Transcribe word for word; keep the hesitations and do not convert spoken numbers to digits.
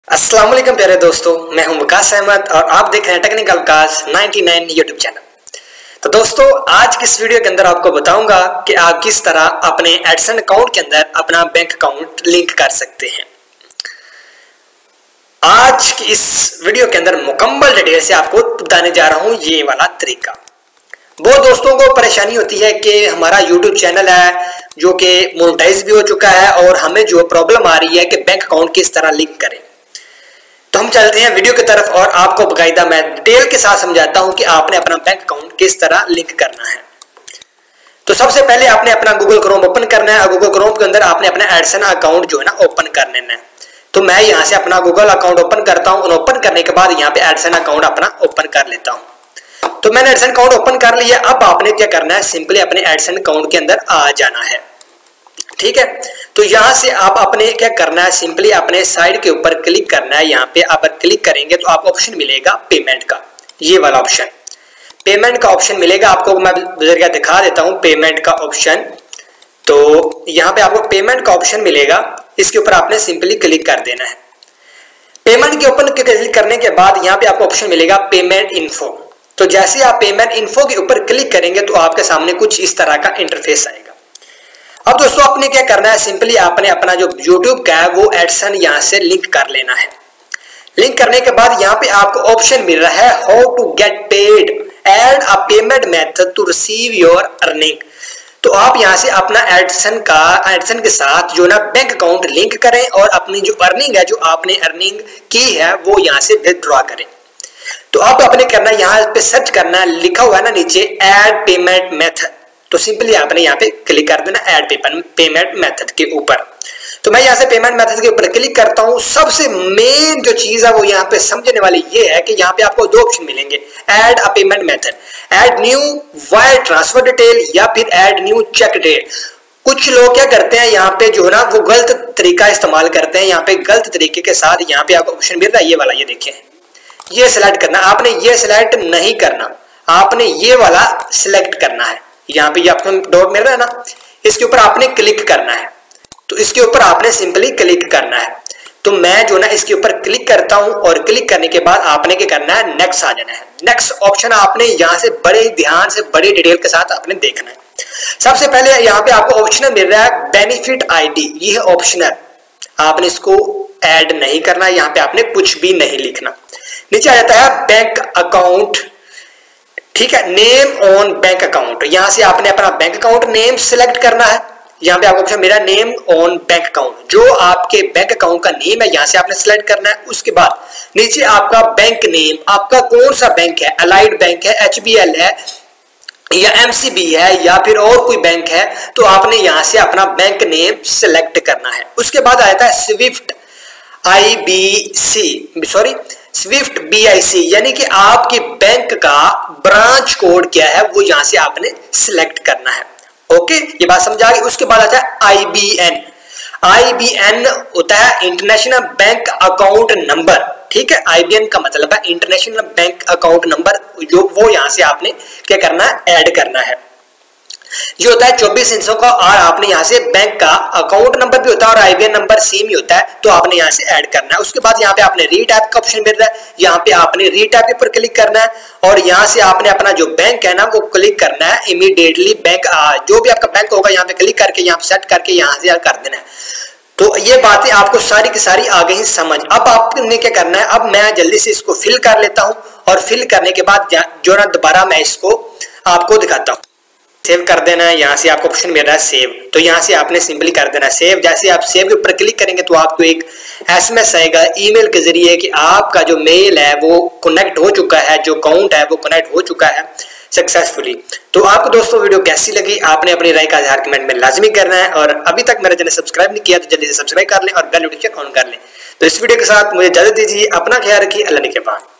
अस्सलाम वालेकुम प्यारे दोस्तों, मैं हूं वकास अहमद और आप देख रहे हैं टेक्निकल विकास निन्यानवे यूट्यूब चैनल। तो दोस्तों, आज की इस वीडियो के अंदर आपको बताऊंगा कि आप किस तरह अपने एडसेंस अकाउंट के अंदर अपना बैंक अकाउंट लिंक कर सकते हैं। आज की इस वीडियो के अंदर मुकम्मल डिटेल से आपको बताने जा रहा हूं ये वाला तरीका। बहुत दोस्तों को परेशानी होती है कि हमारा यूट्यूब चैनल है जो कि मोनेटाइज भी हो चुका है और हमें जो प्रॉब्लम आ रही है कि बैंक अकाउंट किस तरह लिंक करें। तो हम चलते हैं वीडियो की तरफ और आपको बकायदा मैं डिटेल के साथ समझाता हूं कि आपने अपना बैंक अकाउंट किस तरह लिंक करना है। तो सबसे पहले आपने अपना गूगल क्रोम ओपन करना है और गूगल क्रोम के अंदर आपने अपना एडसेंस अकाउंट जो है ना ओपन कर लेना है। तो मैं यहां से अपना गूगल अकाउंट ओपन करता हूं और ओपन करने के बाद यहां पे एडसेंस अकाउंट अपना ओपन कर लेता हूं। तो मैंने एडसेंस अकाउंट ओपन कर लिया। अब आपने क्या करना है, सिंपली अपने एडसेंस अकाउंट के अंदर आ जाना है। ठीक है, तो यहां से आप अपने क्या करना है, सिंपली अपने साइड के ऊपर क्लिक करना है। यहाँ पे आप क्लिक करेंगे तो आपको ऑप्शन मिलेगा पेमेंट का, ये वाला ऑप्शन पेमेंट का ऑप्शन मिलेगा आपको। मैं जरिया दिखा देता हूं पेमेंट का ऑप्शन। तो यहाँ पे आपको पेमेंट का ऑप्शन मिलेगा, इसके ऊपर आपने सिंपली क्लिक कर देना है। पेमेंट के ऊपर क्लिक करने के बाद यहाँ पे आपको ऑप्शन मिलेगा पेमेंट इन्फो। तो जैसे आप पेमेंट इन्फो के ऊपर क्लिक करेंगे तो आपके सामने कुछ इस तरह का इंटरफेस आएगा। अब दोस्तों, आपने क्या करना है, सिंपली आपने अपना जो YouTube का है वो एडसेंस यहाँ से लिंक कर लेना है। लिंक करने के बाद यहाँ पे आपको ऑप्शन मिल रहा है how to get paid, add a payment method to receive your earning. तो आप यहाँ से अपना एडसेंस का एडसेंस के साथ जो ना बैंक अकाउंट लिंक करें और अपनी जो अर्निंग है, जो आपने अर्निंग की है, वो यहाँ से विथड्रॉ करें। तो अब आपने करना है, यहाँ पे सर्च करना है, लिखा हुआ है ना नीचे ऐड पेमेंट मेथड। तो सिंपली आपने यहाँ पे क्लिक कर देना ऐड पेमेंट मेथड के ऊपर। तो मैं यहाँ से पेमेंट मेथड के ऊपर क्लिक करता हूँ। सबसे मेन जो चीज है वो यहाँ पे समझने वाली ये है कि यहाँ पे आपको दो ऑप्शन मिलेंगे, add a payment method, add new wire transfer detail या फिर ऐड न्यू चेक डिटेल। कुछ लोग क्या करते हैं, यहाँ पे जो है ना वो गलत तरीका इस्तेमाल करते हैं। यहाँ पे गलत तरीके के साथ यहाँ पे आपको ऑप्शन मिल रहा है ये वाला, ये देखिए, ये सिलेक्ट करना। आपने ये सिलेक्ट नहीं करना, आपने ये वाला सिलेक्ट करना है। यहाँ पे ये आपको डॉट मिल रहा है ना, इसके ऊपर आपने क्लिक करना है। तो इसके ऊपर आपने सिंपली क्लिक करना है। तो मैं जो ना इसके ऊपर क्लिक करता हूं और क्लिक करने के बाद आपने क्या करना है, नेक्स्ट आ जाना है। नेक्स्ट ऑप्शन आपने यहाँ से बड़े ध्यान से बड़े डिटेल के साथ आपने देखना है। सबसे पहले यहाँ पे आपको ऑप्शन मिल रहा है बेनिफिट आईडी, ये है ऑप्शनल, आपने इसको ऐड नहीं करना, यहाँ पे आपने कुछ भी नहीं लिखना। नीचे आ जाता है बैंक अकाउंट, ठीक है, नेम ऑन बैंक अकाउंट। यहां से आपने अपना बैंक अकाउंट नेम सिलेक्ट करना है। यहाँ पे आपको ऑप्शन मेरा नेम ऑन बैंक अकाउंट, जो आपके बैंक अकाउंट का नेम है यहाँ से आपने सिलेक्ट करना है। उसके बाद नीचे आपका बैंक नेम, आपका कौन सा बैंक है, अलाइड बैंक है, एच बी एल है या एम सी बी है या फिर और कोई बैंक है, तो आपने यहाँ से अपना बैंक नेम सिलेक्ट करना है। उसके बाद आता है SWIFT I B C sorry SWIFT B I C, यानी कि आपके बैंक का ब्रांच कोड क्या है वो यहां से आपने सिलेक्ट करना है। ओके, ये बात समझ आ गई। उसके बाद आता है I B N. I B N होता है इंटरनेशनल बैंक अकाउंट नंबर, ठीक है, आई बी एन का मतलब है इंटरनेशनल बैंक अकाउंट नंबर, जो वो यहां से आपने क्या करना है, ऐड करना है। ये होता है चौबीस इंचों का और आपने यहाँ से बैंक का अकाउंट नंबर भी होता है और आईबीएन नंबर सेम ही होता है, तो आपने यहाँ से ऐड करना है। उसके बाद यहाँ पे आपने रीटाइप का ऑप्शन मिल रहा है, यहाँ पे आपने रीटाइप के ऊपर क्लिक करना है और यहाँ से आपने अपना जो बैंक है ना वो क्लिक करना है इमीडिएटली। बैंक जो भी आपका बैंक होगा यहाँ पे क्लिक करके यहाँ पे सेट करके यहाँ से कर देना है। तो ये बातें आपको सारी की सारी आ गई समझ। अब आपने क्या करना है, अब मैं जल्दी से इसको फिल कर लेता हूँ और फिल करने के बाद जो ना दोबारा मैं इसको आपको दिखाता हूँ। सेव कर देना है, यहाँ से आपको ऑप्शन मिल रहा है सेव, तो यहाँ से आपने सिंपली कर देना सेव। जैसे आप सेव के ऊपर क्लिक करेंगे तो आपको एक एसएमएस आएगा ईमेल के जरिए कि आपका जो मेल है वो कनेक्ट हो चुका है, जो अकाउंट है वो कनेक्ट हो चुका है सक्सेसफुली। तो आपको दोस्तों वीडियो कैसी लगी, आपने अपनी राय का इज़हार कमेंट में लाजमी करना है और अभी तक मेरा चैनल सब्सक्राइब नहीं किया तो जल्दी से सब्सक्राइब कर लें और बेल नोटिफिकेशन ऑन कर लें। तो इस वीडियो के साथ मुझे इजाजत दीजिए, अपना ख्याल रखिए, अल्लाह के पास।